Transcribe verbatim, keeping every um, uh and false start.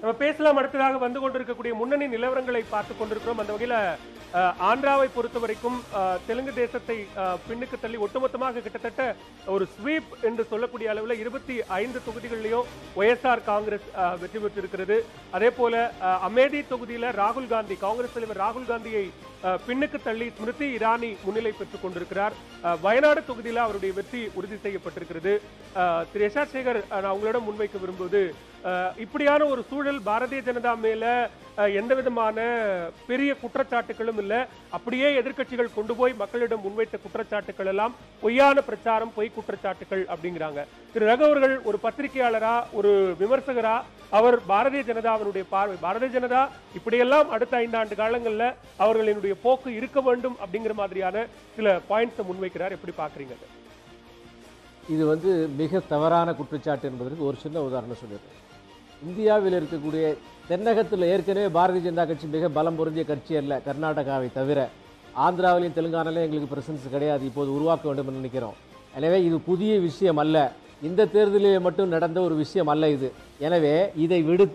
நம்ம பேசலாம். அடுத்ததாக வந்து கொண்டிருக்கக்கூடிய முன்னணி நிலவரங்களை பார்த்துக் கொண்டிருக்கிறோம். அந்த வகையில ஆந்திராவை பொறுத்த வரைக்கும் தெலுங்கு தேசத்தை பின்னுக்கு தள்ளி ஒட்டுமொத்தமாக கிட்டத்தட்ட ஒரு ஸ்வீப் என்று சொல்லக்கூடிய அளவில் இருபத்தி ஐந்து தொகுதிகளிலும் ஒய்எஸ்ஆர் காங்கிரஸ் வெற்றி பெற்றிருக்கிறது. அதே போல அமேதி தொகுதியில ராகுல் காந்தி, காங்கிரஸ் தலைவர் ராகுல் காந்தியை பின்னுக்கு தள்ளி ஸ்மிருதி இரானி முன்னிலை பெற்றுக் கொண்டிருக்கிறார். வயநாடு தொகுதியில் அவருடைய வெற்றி உறுதி செய்யப்பட்டிருக்கிறது. திரு யஷாத் சேகர், நான் உங்களிடம் முன்வைக்க விரும்புவது, இப்படியான ஒரு சூழல் பாரதிய ஜனதா மேல எந்த விதமான பெரிய குற்றச்சாட்டுகளும் இல்லை, அப்படியே எதிர்க்கட்சிகள் கொண்டு போய் மக்களிடம் முன்வைத்த குற்றச்சாட்டுகள் எல்லாம் பொய்யான பிரச்சாரம், பொய் குற்றச்சாட்டுகள் அப்படிங்கிறாங்க. திரு ரகு அவர்கள் ஒரு பத்திரிகையாளரா, ஒரு விமர்சகரா, அவர் பாரதிய ஜனதாவினுடைய பார்வை, பாரதிய ஜனதா இப்படியெல்லாம் அடுத்த ஐந்தாண்டு காலங்கள்ல அவர்களினுடைய போக்கு இருக்க வேண்டும் அப்படிங்கிற மாதிரியான சில பாயிண்ட்ஸ் முன்வைக்கிறார். எப்படி பாக்குறீங்க? இது வந்து மிக தவறான குற்றச்சாட்டு என்பதற்கு ஒரு சின்ன உதாரணம் சொல்லிடுறேன். இந்தியாவில் இருக்கக்கூடிய தென்னகத்தில் ஏற்கனவே பாரதிய ஜனதா கட்சி மிக பலம் பொருந்திய கட்சி அல்ல, கர்நாடகாவை தவிர. ஆந்திராவிலையும் தெலுங்கானாலையும் எங்களுக்கு பிரசன்ஸ் கிடையாது, இப்போது உருவாக்க வேண்டும் என்று நினைக்கிறோம். எனவே இது புதிய விஷயம் அல்ல, இந்த தேர்தலில் மட்டும் நடந்த ஒரு விஷயம் அல்ல இது. எனவே இதை விடுத்து